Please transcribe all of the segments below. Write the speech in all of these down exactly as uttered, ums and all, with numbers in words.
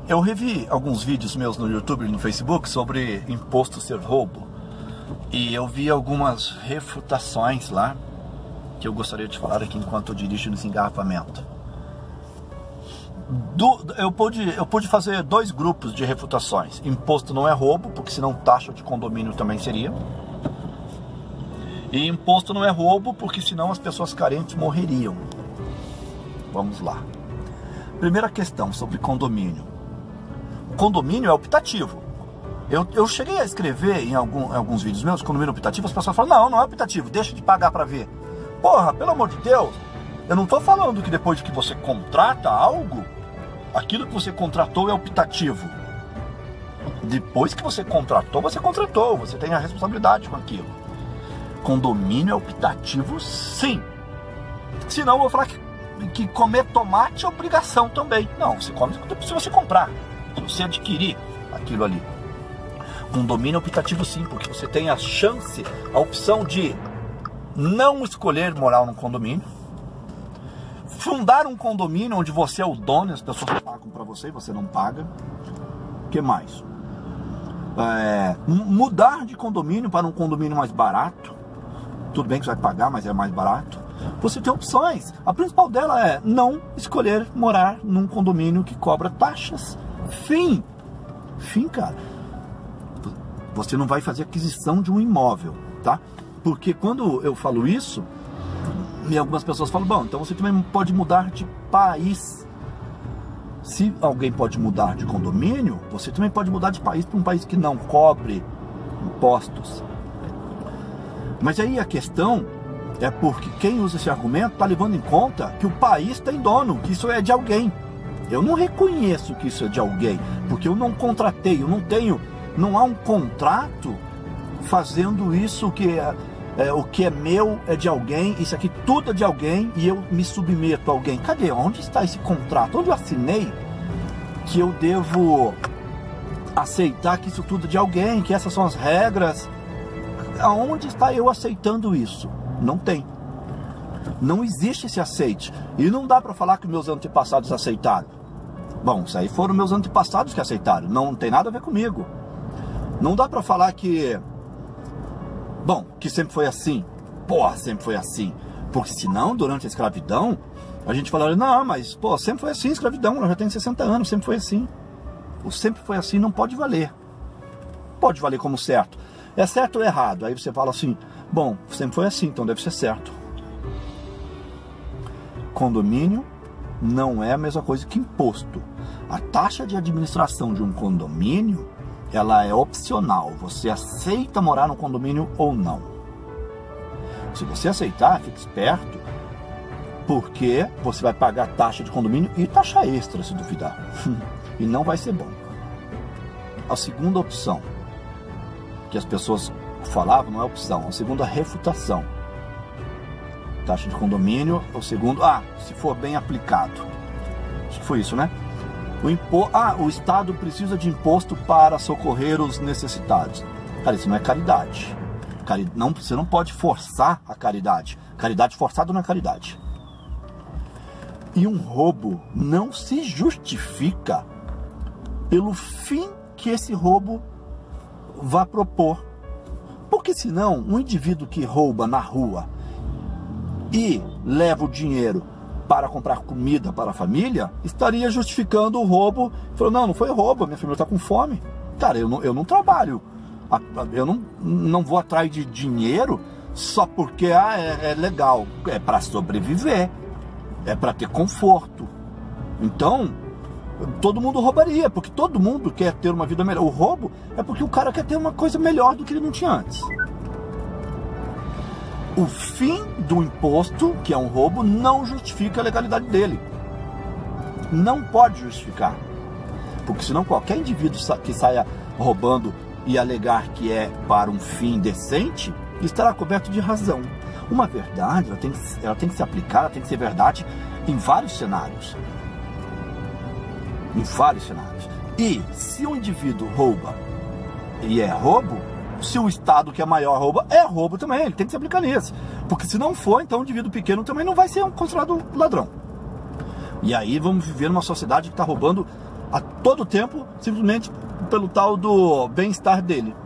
Eu revi alguns vídeos meus no YouTube e no Facebook sobre imposto ser roubo. E eu vi algumas refutações lá que eu gostaria de falar aqui enquanto eu dirijo nesse engarrafamento. Do, eu, pude, eu pude fazer dois grupos de refutações. Imposto não é roubo, porque senão taxa de condomínio também seria. E imposto não é roubo, porque senão as pessoas carentes morreriam. Vamos lá. Primeira questão sobre condomínio. O condomínio é optativo. Eu, eu cheguei a escrever em, algum, em alguns vídeos meus, condomínio optativo, as pessoas falam, não, não é optativo, deixa de pagar para ver. Porra, pelo amor de Deus, eu não estou falando que depois que você contrata algo, aquilo que você contratou é optativo. Depois que você contratou, você contratou, você tem a responsabilidade com aquilo. Condomínio é optativo, sim. Senão eu vou falar que, que comer tomate é obrigação também. Não, você come se você comprar, se você adquirir aquilo ali. Condomínio é optativo sim, porque você tem a chance, a opção de não escolher morar num condomínio, fundar um condomínio onde você é o dono e as pessoas pagam para você e você não paga. O que mais? É, mudar de condomínio para um condomínio mais barato. Tudo bem que você vai pagar, mas é mais barato. Você tem opções. A principal dela é não escolher morar num condomínio que cobra taxas. Fim. Fim, cara. Você não vai fazer aquisição de um imóvel, tá? Porque quando eu falo isso, e algumas pessoas falam, bom, então você também pode mudar de país. Se alguém pode mudar de condomínio, você também pode mudar de país para um país que não cobre impostos. Mas aí a questão é porque quem usa esse argumento está levando em conta que o país tem dono, que isso é de alguém. Eu não reconheço que isso é de alguém, porque eu não contratei, eu não tenho, não há um contrato fazendo isso que é, é, o que é meu é de alguém, isso aqui tudo é de alguém e eu me submeto a alguém. Cadê? Onde está esse contrato? Onde eu assinei que eu devo aceitar que isso tudo é de alguém, que essas são as regras? Aonde está eu aceitando isso? Não tem. Não existe esse aceite. E não dá para falar que meus antepassados aceitaram. Bom, isso aí foram meus antepassados que aceitaram. Não tem nada a ver comigo. Não dá para falar que... Bom, que sempre foi assim. Pô, sempre foi assim. Porque senão, durante a escravidão, a gente falaria, não, mas, pô, sempre foi assim, escravidão, eu já tenho sessenta anos, sempre foi assim. O sempre foi assim não pode valer. Pode valer como certo. É certo ou errado? Aí você fala assim, bom, sempre foi assim, então deve ser certo. Condomínio não é a mesma coisa que imposto. A taxa de administração de um condomínio, ela é opcional. Você aceita morar no condomínio ou não. Se você aceitar, fique esperto, porque você vai pagar taxa de condomínio e taxa extra, se duvidar. E não vai ser bom. A segunda opção, que as pessoas falavam, não é opção, a segunda é refutação. Taxa de condomínio, o segundo, ah, se for bem aplicado. Acho que foi isso, né? O impo, ah, o Estado precisa de imposto para socorrer os necessitados. Cara, isso não é caridade. Cari, não, você não pode forçar a caridade. Caridade forçada não é caridade. E um roubo não se justifica pelo fim que esse roubo vai propor. Porque senão, um indivíduo que rouba na rua e leva o dinheiro para comprar comida para a família, estaria justificando o roubo. Falou, não, não foi roubo, minha família está com fome. Cara, eu não, eu não trabalho, eu não, não vou atrás de dinheiro só porque ah, é, é legal. É para sobreviver, é para ter conforto. Então, todo mundo roubaria, porque todo mundo quer ter uma vida melhor. O roubo é porque o cara quer ter uma coisa melhor do que ele não tinha antes. O fim do imposto, que é um roubo, não justifica a legalidade dele. Não pode justificar. Porque senão qualquer indivíduo que saia roubando e alegar que é para um fim decente, estará coberto de razão. Uma verdade, ela tem que, ela tem que ser aplicada, tem que ser verdade em vários cenários. Em vários cenários. E se um indivíduo rouba e é roubo, se o Estado que é maior rouba, é roubo também, ele tem que se aplicar nisso. Porque se não for, então o indivíduo pequeno também não vai ser considerado ladrão. E aí vamos viver numa sociedade que está roubando a todo tempo, simplesmente pelo tal do bem-estar dele.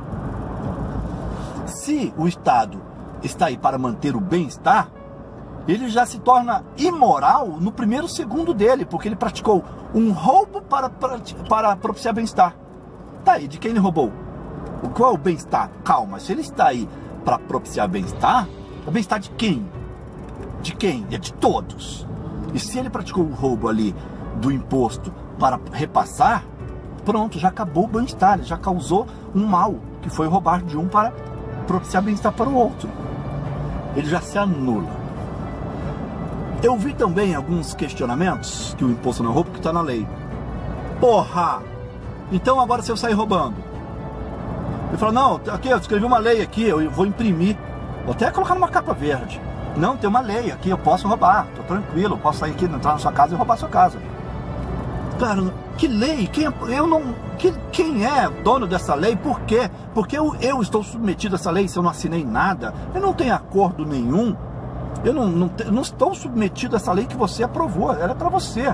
Se o Estado está aí para manter o bem-estar, ele já se torna imoral no primeiro segundo dele, porque ele praticou um roubo para, para, para propiciar bem-estar. Tá aí, de quem ele roubou? Qual é o bem-estar? Calma, se ele está aí para propiciar bem-estar, o bem-estar de quem? De quem? É de todos. E se ele praticou o roubo ali do imposto para repassar, pronto, já acabou o bem-estar, ele já causou um mal, que foi roubar de um para propiciar bem-estar para o outro. Ele já se anula. Eu vi também alguns questionamentos que o imposto não é roubo, que está na lei. Porra! Então agora se eu sair roubando? Ele falou, não, aqui eu escrevi uma lei aqui, eu vou imprimir. Vou até colocar numa capa verde. Não, tem uma lei aqui, eu posso roubar, tô tranquilo, eu posso sair aqui, entrar na sua casa e roubar a sua casa. Cara, que lei? Quem, eu não, que, quem é dono dessa lei? Por quê? Porque eu, eu estou submetido a essa lei se eu não assinei nada, eu não tenho acordo nenhum, eu não, não, não estou submetido a essa lei que você aprovou, ela é para você.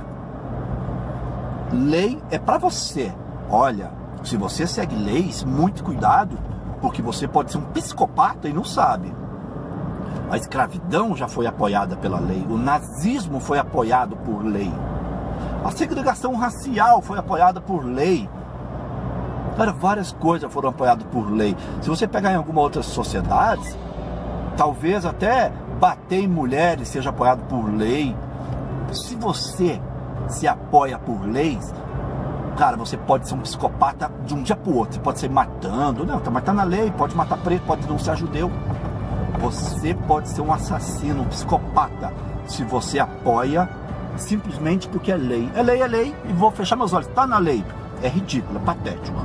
Lei é para você. Olha, se você segue leis, muito cuidado, porque você pode ser um psicopata e não sabe. A escravidão já foi apoiada pela lei, o nazismo foi apoiado por lei, a segregação racial foi apoiada por lei. Cara, várias coisas foram apoiadas por lei. Se você pegar em alguma outra sociedade, talvez até bater em mulheres seja apoiado por lei. Se você se apoia por leis, cara, você pode ser um psicopata de um dia para o outro. Você pode ser matando, não, mas tá na lei, pode matar preto, pode denunciar judeu. Você pode ser um assassino, um psicopata, se você apoia simplesmente porque é lei. É lei, é lei, e vou fechar meus olhos. Tá na lei. É ridículo, é patético.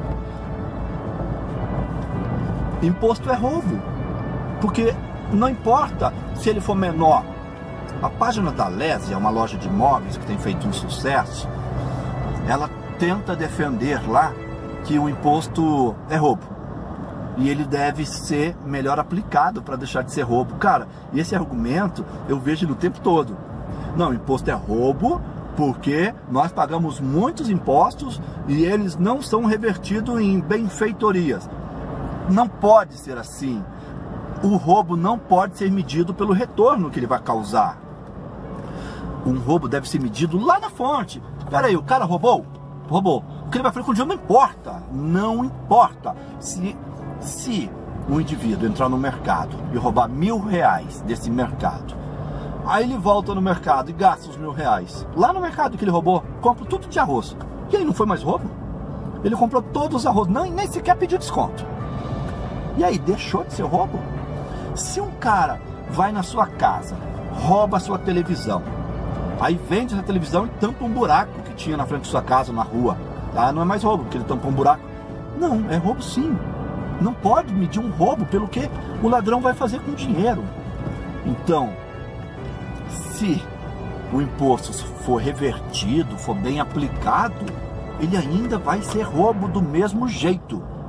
Imposto é roubo. Porque não importa se ele for menor. A página da Lésia, uma loja de imóveis que tem feito um sucesso, ela tenta defender lá que o imposto é roubo. E ele deve ser melhor aplicado para deixar de ser roubo. Cara, e esse argumento eu vejo no tempo todo. Não, imposto é roubo porque nós pagamos muitos impostos e eles não são revertidos em benfeitorias. Não pode ser assim. O roubo não pode ser medido pelo retorno que ele vai causar. Um roubo deve ser medido lá na fonte. Pera aí, o cara roubou? Roubou. O que ele vai fazer com o dinheiro não importa. Não importa. Se... Se um indivíduo entrar no mercado e roubar mil reais desse mercado, aí ele volta no mercado e gasta os mil reais. Lá no mercado que ele roubou, compra tudo de arroz. E aí não foi mais roubo? Ele comprou todos os arroz, não, nem sequer pediu desconto. E aí, deixou de ser roubo? Se um cara vai na sua casa, rouba a sua televisão, aí vende essa televisão e tampa um buraco que tinha na frente da sua casa, na rua, ah, não é mais roubo, porque ele tampou um buraco. Não, é roubo sim. Não pode medir um roubo pelo que o ladrão vai fazer com o dinheiro. Então, se o imposto for revertido, for bem aplicado, ele ainda vai ser roubo do mesmo jeito.